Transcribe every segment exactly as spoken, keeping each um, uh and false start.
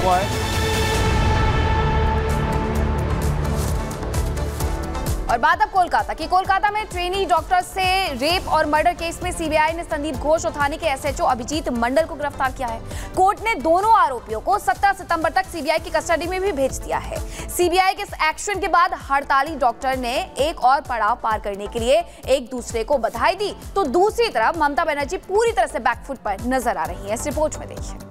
Word. और बात अब कोलकाता की। कोलकाता में ट्रेनी डॉक्टर से रेप और मर्डर केस में सीबीआई ने संदीप घोष और थाने के एसएचओ अभिजीत मंडल को गिरफ्तार किया है। कोर्ट ने दोनों आरोपियों को सत्रह सितंबर तक सीबीआई की कस्टडी में भी भेज दिया है। सीबीआई के इस एक्शन के बाद हड़ताली डॉक्टर ने एक और पड़ाव पार करने के लिए एक दूसरे को बधाई दी, तो दूसरी तरफ ममता बनर्जी पूरी तरह से बैकफुट पर नजर आ रही है। इस रिपोर्ट में देखिए।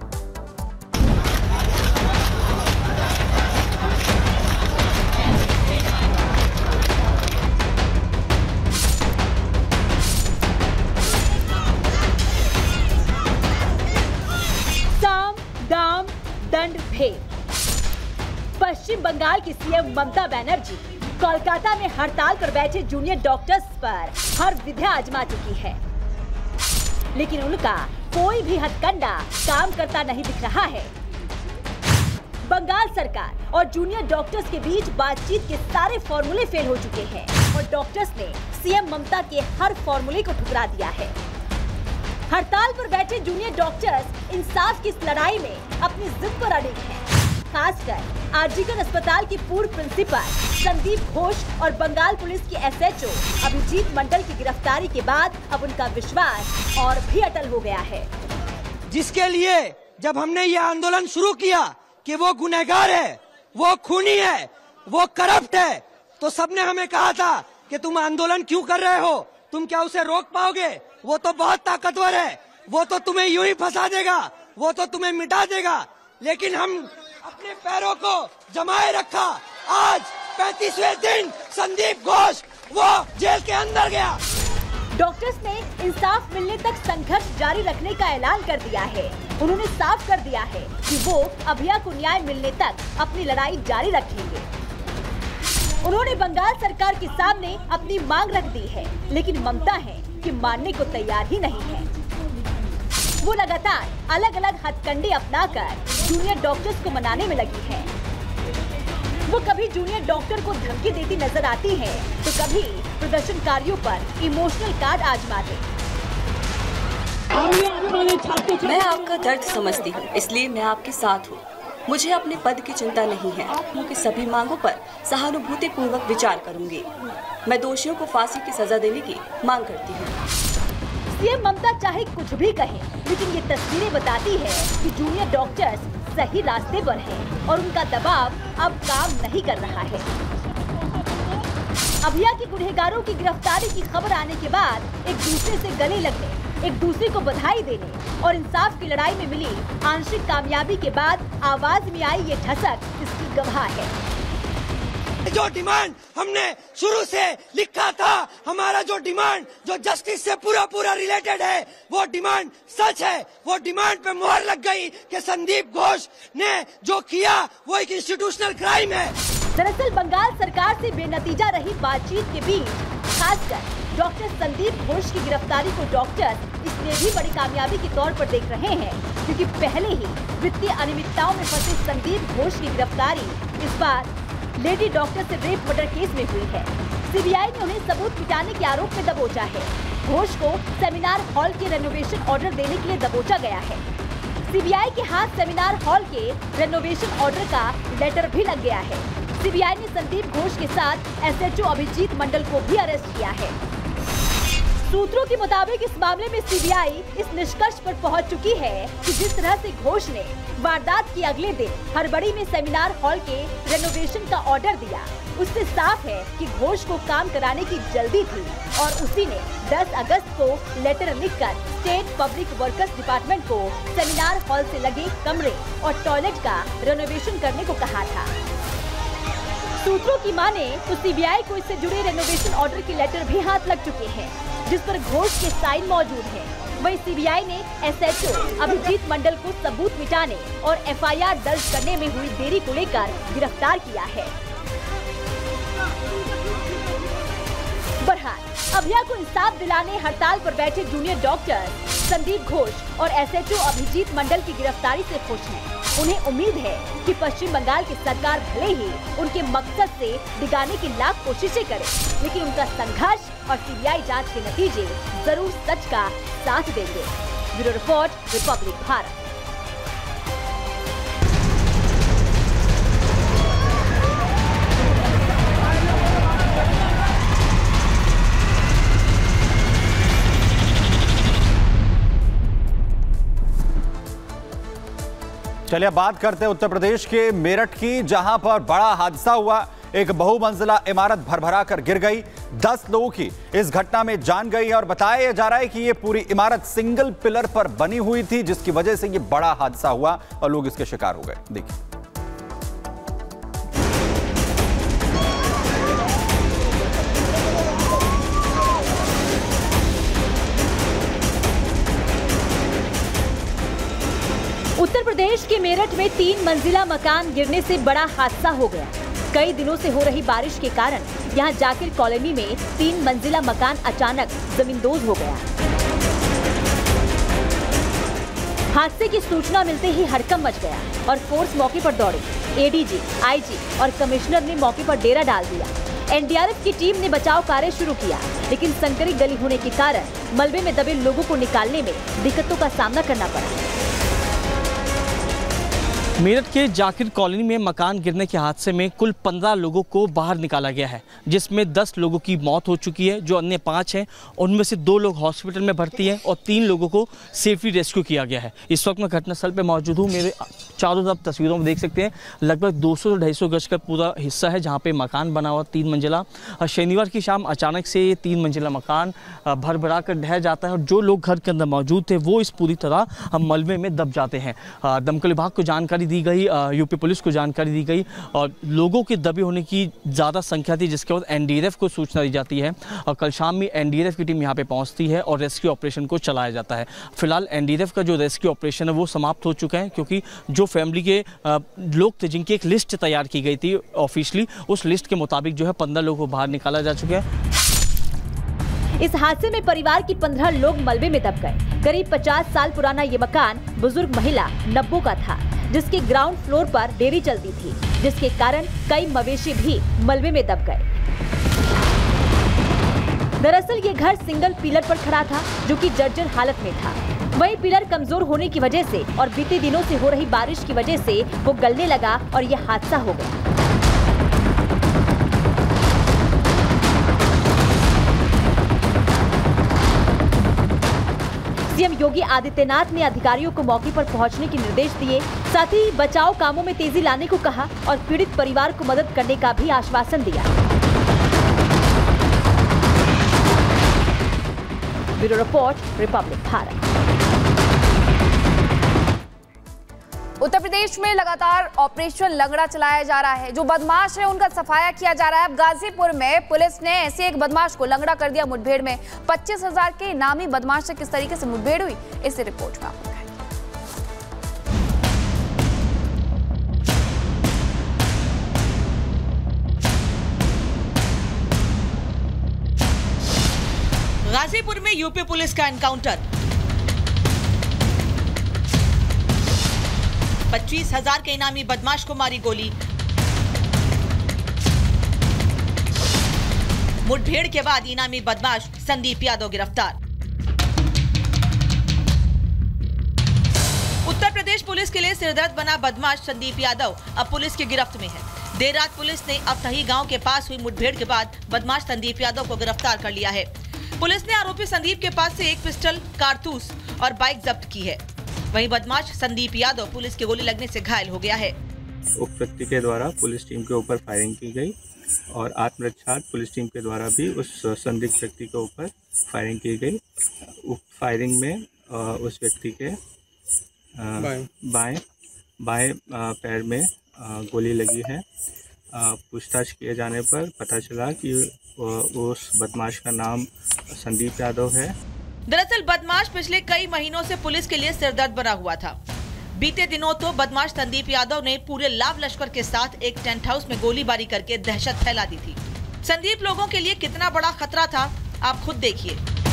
दाम दंड भेद। पश्चिम बंगाल की सीएम ममता बनर्जी कोलकाता में हड़ताल पर बैठे जूनियर डॉक्टर्स पर हर विधा आजमा चुकी है, लेकिन उनका कोई भी हथकंडा काम करता नहीं दिख रहा है। बंगाल सरकार और जूनियर डॉक्टर्स के बीच बातचीत के सारे फॉर्मूले फेल हो चुके हैं और डॉक्टर्स ने सीएम ममता के हर फॉर्मूले को ठुकरा दिया है। हड़ताल पर बैठे जूनियर डॉक्टर्स इंसाफ की इस लड़ाई में अपनी जिद पर अड़े हैं। खासकर आरजीकर अस्पताल के पूर्व प्रिंसिपल संदीप घोष और बंगाल पुलिस के एसएचओ अभिजीत मंडल की गिरफ्तारी के बाद अब उनका विश्वास और भी अटल हो गया है। जिसके लिए जब हमने ये आंदोलन शुरू किया कि वो गुनहगार है, वो खूनी है, वो करप्ट है, तो सबने हमें कहा था कि तुम आंदोलन क्यों कर रहे हो, तुम क्या उसे रोक पाओगे, वो तो बहुत ताकतवर है, वो तो तुम्हें यूं ही फंसा देगा, वो तो तुम्हें मिटा देगा। लेकिन हम अपने पैरों को जमाए रखा। आज पैंतीसवें दिन संदीप घोष वो जेल के अंदर गया। डॉक्टर्स ने इंसाफ मिलने तक संघर्ष जारी रखने का ऐलान कर दिया है। उन्होंने साफ कर दिया है कि वो अभया को न्याय मिलने तक अपनी लड़ाई जारी रखेंगे। उन्होंने बंगाल सरकार के सामने अपनी मांग रख दी है, लेकिन ममता है कि मानने को तैयार ही नहीं है। वो लगातार अलग अलग हथकंडे अपनाकर जूनियर डॉक्टर्स को मनाने में लगी है। वो कभी जूनियर डॉक्टर को धमकी देती नजर आती है, तो कभी प्रदर्शनकारियों पर इमोशनल कार्ड आजमाते। मैं आपका दर्द समझती हूँ, इसलिए मैं आपके साथ हूँ। मुझे अपने पद की चिंता नहीं है, क्योंकि सभी मांगों पर सहानुभूति पूर्वक विचार करूंगी। मैं दोषियों को फांसी की सजा देने की मांग करती हूँ। सीएम ममता चाहे कुछ भी कहे, लेकिन ये तस्वीरें बताती है कि जूनियर डॉक्टर्स सही रास्ते पर हैं और उनका दबाव अब काम नहीं कर रहा है। अभया के गुनहगारों की गिरफ्तारी की खबर आने के बाद एक दूसरे से गले लगने, एक दूसरे को बधाई देने और इंसाफ की लड़ाई में मिली आंशिक कामयाबी के बाद आवाज में आई ये ठसक इसकी गवाह है। जो डिमांड हमने शुरू से लिखा था, हमारा जो डिमांड जो जस्टिस से पूरा पूरा रिलेटेड है, वो डिमांड सच है। वो डिमांड पे मुहर लग गई कि संदीप घोष ने जो किया वो एक इंस्टीट्यूशनल क्राइम है। दरअसल बंगाल सरकार से बेनतीजा रही बातचीत के बीच खासकर डॉक्टर संदीप घोष की गिरफ्तारी को डॉक्टर इसलिए भी बड़ी कामयाबी के तौर पर देख रहे हैं, क्योंकि पहले ही वित्तीय अनियमितताओं में फंसे संदीप घोष की गिरफ्तारी इस बार लेडी डॉक्टर से रेप मर्डर केस में हुई है। सीबीआई ने उन्हें सबूत मिटाने के आरोप में दबोचा है। घोष को सेमिनार हॉल के रेनोवेशन ऑर्डर देने के लिए दबोचा गया है। सीबीआई के हाथ सेमिनार हॉल के रेनोवेशन ऑर्डर का लेटर भी लग गया है। सीबीआई ने संदीप घोष के साथ एसएचओ अभिजीत मंडल को भी अरेस्ट किया है। सूत्रों के मुताबिक इस मामले में सीबीआई इस निष्कर्ष पर पहुंच चुकी है कि जिस तरह से घोष ने वारदात के अगले दिन हड़बड़ी में सेमिनार हॉल के रेनोवेशन का ऑर्डर दिया, उससे साफ है कि घोष को काम कराने की जल्दी थी और उसी ने दस अगस्त को लेटर लिखकर स्टेट पब्लिक वर्कर्स डिपार्टमेंट को सेमिनार हॉल से लगे कमरे और टॉयलेट का रेनोवेशन करने को कहा था। सूत्रों की माने तो सीबीआई को इससे जुड़े रेनोवेशन ऑर्डर के लेटर भी हाथ लग चुके हैं, जिस पर घोष के साइन मौजूद हैं। वहीं सीबीआई ने एसएचओ अभिजीत मंडल को सबूत मिटाने और एफआईआर दर्ज करने में हुई देरी को लेकर गिरफ्तार किया है। बहरहाल अभया को इंसाफ दिलाने हड़ताल पर बैठे जूनियर डॉक्टर संदीप घोष और एसएचओ अभिजीत मंडल की गिरफ्तारी से खुश हैं। उन्हें उम्मीद है कि पश्चिम बंगाल की सरकार भले ही उनके मकसद से डिगाने की लाख कोशिशें करे, लेकिन उनका संघर्ष और सीबीआई जांच के नतीजे जरूर सच का साथ देंगे। Bureau report, Republic Bharat. चलिए बात करते हैं उत्तर प्रदेश के मेरठ की, जहां पर बड़ा हादसा हुआ। एक बहुमंजिला इमारत भरभरा कर गिर गई, दस लोगों की इस घटना में जान गई और बताया जा रहा है कि ये पूरी इमारत सिंगल पिलर पर बनी हुई थी, जिसकी वजह से ये बड़ा हादसा हुआ और लोग इसके शिकार हो गए। देखिए। उत्तर प्रदेश के मेरठ में तीन मंजिला मकान गिरने से बड़ा हादसा हो गया। कई दिनों से हो रही बारिश के कारण यहां जाकिर कॉलोनी में तीन मंजिला मकान अचानक जमींदोज हो गया। हादसे की सूचना मिलते ही हड़कंप मच गया और फोर्स मौके पर दौड़ी। एडीजी, आईजी और कमिश्नर ने मौके पर डेरा डाल दिया। एनडीआरएफ की टीम ने बचाव कार्य शुरू किया, लेकिन संकरी गली होने के कारण मलबे में दबे लोगों को निकालने में दिक्कतों का सामना करना पड़ा। मेरठ के जाकिर कॉलोनी में मकान गिरने के हादसे में कुल पंद्रह लोगों को बाहर निकाला गया है, जिसमें दस लोगों की मौत हो चुकी है। जो अन्य पाँच हैं उनमें से दो लोग हॉस्पिटल में भर्ती हैं और तीन लोगों को सेफली रेस्क्यू किया गया है। इस वक्त मैं घटनास्थल पर मौजूद हूँ। मेरे चारों तरफ तस्वीरों में देख सकते हैं लगभग दो सौ ढाई सौ गज का पूरा हिस्सा है, जहाँ पे मकान बना हुआ तीन मंजिला। शनिवार की शाम अचानक से ये तीन मंजिला मकान भर भरा कर ढह जाता है और जो लोग घर के अंदर मौजूद थे वो इस पूरी तरह मलबे में दब जाते हैं। दमकल विभाग को जानकारी दी गई, यूपी पुलिस को जानकारी दी गई और लोगों के दबे होने की ज़्यादा संख्या थी, जिसके बाद एनडीआरएफ को सूचना दी जाती है और कल शाम में एनडीआरएफ की टीम यहां पे पहुंचती है और रेस्क्यू ऑपरेशन को चलाया जाता है। फिलहाल एनडीआरएफ का जो रेस्क्यू ऑपरेशन है वो समाप्त हो चुका है, क्योंकि जो फैमिली के लोग थे जिनकी एक लिस्ट तैयार की गई थी ऑफिशियली, उस लिस्ट के मुताबिक जो है पंद्रह लोगों को बाहर निकाला जा चुका है। इस हादसे में परिवार की पंद्रह लोग मलबे में दब गए। करीब पचास साल पुराना ये मकान बुजुर्ग महिला नब्बो का था, जिसके ग्राउंड फ्लोर पर डेयरी चलती थी, जिसके कारण कई मवेशी भी मलबे में दब गए। दरअसल ये घर सिंगल पिलर पर खड़ा था, जो कि जर्जर हालत में था। वही पिलर कमजोर होने की वजह से और बीते दिनों से हो रही बारिश की वजह से वो गलने लगा और ये हादसा हो गया। सीएम योगी आदित्यनाथ ने अधिकारियों को मौके पर पहुंचने के निर्देश दिए, साथ ही बचाव कामों में तेजी लाने को कहा और पीड़ित परिवार को मदद करने का भी आश्वासन दिया। Bureau report, Republic Bharat. Uttar Pradesh में लगातार ऑपरेशन लंगड़ा चलाया जा रहा है। जो बदमाश है उनका सफाया किया जा रहा है। अब गाजीपुर में पुलिस ने ऐसे एक बदमाश को लंगड़ा कर दिया मुठभेड़ में। पच्चीस हजार के इनामी बदमाश से किस तरीके से मुठभेड़ हुई, इस रिपोर्ट में आपको दिखाएंगे। गाजीपुर में यूपी पुलिस का एनकाउंटर। पच्चीस हजार के इनामी बदमाश को मारी गोली। मुठभेड़ के बाद इनामी बदमाश संदीप यादव गिरफ्तार। उत्तर प्रदेश पुलिस के लिए सिरदर्द बना बदमाश संदीप यादव अब पुलिस की गिरफ्त में है। देर रात पुलिस ने अवतही गांव के पास हुई मुठभेड़ के बाद बदमाश संदीप यादव को गिरफ्तार कर लिया है। पुलिस ने आरोपी संदीप के पास से एक पिस्टल, कारतूस और बाइक जब्त की है। वहीं बदमाश संदीप यादव पुलिस की गोली लगने से घायल हो गया है। उक्त व्यक्ति के द्वारा पुलिस टीम के ऊपर फायरिंग की गई और आत्मरक्षार्थ पुलिस टीम के द्वारा भी उस संदिग्ध व्यक्ति के ऊपर फायरिंग की गई। उक्त फायरिंग में उस व्यक्ति के बाएं बाएं पैर में गोली लगी है। पूछताछ किए जाने पर पता चला कि उस बदमाश का नाम संदीप यादव है। दरअसल बदमाश पिछले कई महीनों से पुलिस के लिए सिरदर्द बना हुआ था। बीते दिनों तो बदमाश संदीप यादव ने पूरे लाभ लश्कर के साथ एक टेंट हाउस में गोलीबारी करके दहशत फैला दी थी। संदीप लोगों के लिए कितना बड़ा खतरा था, आप खुद देखिए।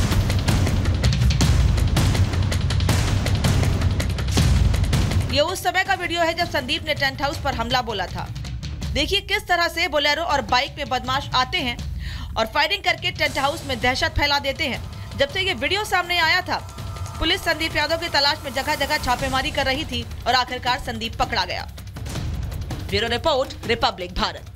ये उस समय का वीडियो है जब संदीप ने टेंट हाउस पर हमला बोला था। देखिए किस तरह से बोलेरो और बाइक में बदमाश आते हैं और फायरिंग करके टेंट हाउस में दहशत फैला देते हैं। जब से ये वीडियो सामने आया था, पुलिस संदीप यादव की तलाश में जगह जगह छापेमारी कर रही थी और आखिरकार संदीप पकड़ा गया। Bureau report, Republic Bharat.